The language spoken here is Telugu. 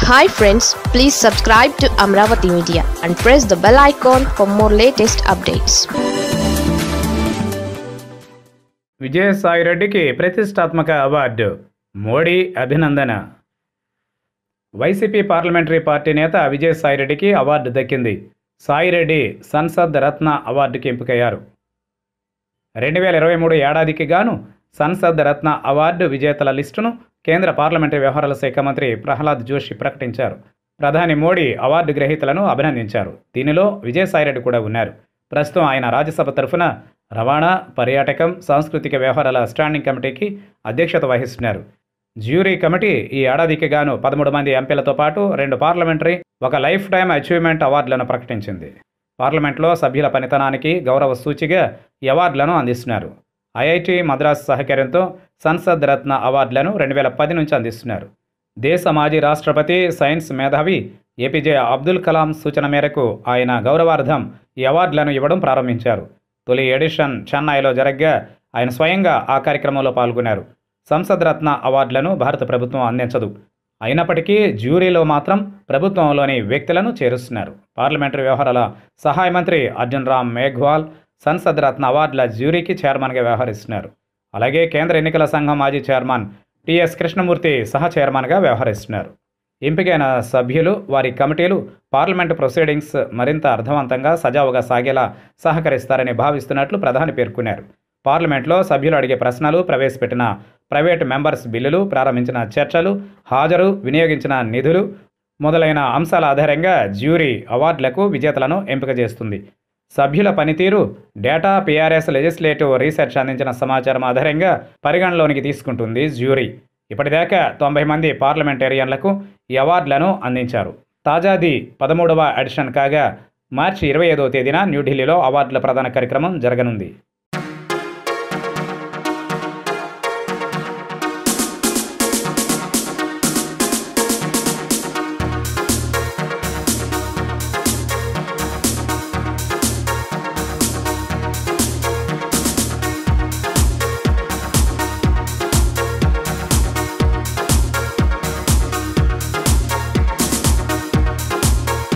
Hi friends, please subscribe to Amaravathi Media and press the bell icon for more latest updates. Vijaya SaiReddy की प्रतिष्ठात्मक अवार्ड మోడీ అభినందన వైసీపీ పార్లమెంటరీ పార్టీ నేత విజయ్ సాయిరెడ్డికి అవార్డు దక్కింది. సాయిరెడ్డి సంసద్ రత్న అవార్డుకి ఎంపికయ్యారు. 2023 ఏడాదికి గాను సంసద్ రత్న అవార్డు విజేతల లిస్టును కేంద్ర పార్లమెంటరీ వ్యవహారాల శాఖ మంత్రి ప్రహ్లాద్ జోషి ప్రకటించారు. ప్రధాని మోడీ అవార్డు గ్రహీతలను అభినందించారు. దీనిలో విజయ్ సాయిరెడ్డి కూడా ఉన్నారు. ప్రస్తుతం ఆయన రాజ్యసభ తరఫున రవాణా, పర్యాటకం, సాంస్కృతిక వ్యవహారాల స్టాండింగ్ కమిటీకి అధ్యక్షత వహిస్తున్నారు. జ్యూరీ కమిటీ ఈ ఏడాదికి గాను 13 మంది ఎంపీలతో పాటు 2 పార్లమెంటరీ, 1 లైఫ్ టైమ్ అచీవ్మెంట్ అవార్డులను ప్రకటించింది. పార్లమెంట్లో సభ్యుల పనితనానికి గౌరవ సూచిగా ఈ అవార్డులను అందిస్తున్నారు. ఐఐటి మద్రాస్ సహకారంతో సంసద్ రత్న అవార్డులను 2010 నుంచి అందిస్తున్నారు. దేశ మాజీ రాష్ట్రపతి, సైన్స్ మేధావి ఏపీజే అబ్దుల్ కలాం సూచన మేరకు ఆయన గౌరవార్థం ఈ అవార్డులను ఇవ్వడం ప్రారంభించారు. తొలి ఎడిషన్ చెన్నైలో జరగ్గా ఆయన స్వయంగా ఆ కార్యక్రమంలో పాల్గొన్నారు. సంసద్ రత్న అవార్డులను భారత ప్రభుత్వం అందించదు. అయినప్పటికీ జ్యూరీలో మాత్రం ప్రభుత్వంలోని వ్యక్తులను చేరుస్తున్నారు. పార్లమెంటరీ వ్యవహారాల సహాయ మంత్రి అర్జున్ రామ్ మేఘ్వాల్ సంసద్ రత్న అవార్డుల జ్యూరీకి చైర్మన్గా వ్యవహరిస్తున్నారు. అలాగే కేంద్ర ఎన్నికల సంఘం మాజీ చైర్మన్ టిఎస్ కృష్ణమూర్తి సహ చైర్మన్గా వ్యవహరిస్తున్నారు. ఎంపికైన సభ్యులు, వారి కమిటీలు పార్లమెంటు ప్రొసీడింగ్స్ మరింత అర్థవంతంగా, సజావుగా సాగేలా సహకరిస్తారని భావిస్తున్నట్లు ప్రధాని పేర్కొన్నారు. పార్లమెంట్లో సభ్యులు అడిగే ప్రశ్నలు, ప్రవేశపెట్టిన ప్రైవేటు మెంబర్స్ బిల్లులు, ప్రారంభించిన చర్చలు, హాజరు, వినియోగించిన నిధులు మొదలైన అంశాల ఆధారంగా జ్యూరీ అవార్డులకు విజేతలను ఎంపిక చేస్తుంది. సభ్యుల పనితీరు, డేటా, పిఆర్ఎస్, లెజిస్లేటివ్ రీసెర్చ్ అందించిన సమాచారం ఆధారంగా పరిగణలోనికి తీసుకుంటుంది జ్యూరీ. ఇప్పటిదాకా 90 మంది పార్లమెంటేరియన్లకు ఈ అవార్డులను అందించారు. తాజాది 13వ ఎడిషన్ కాగా మార్చి 25వ తేదీన న్యూఢిల్లీలో అవార్డుల ప్రదాన కార్యక్రమం జరగనుంది.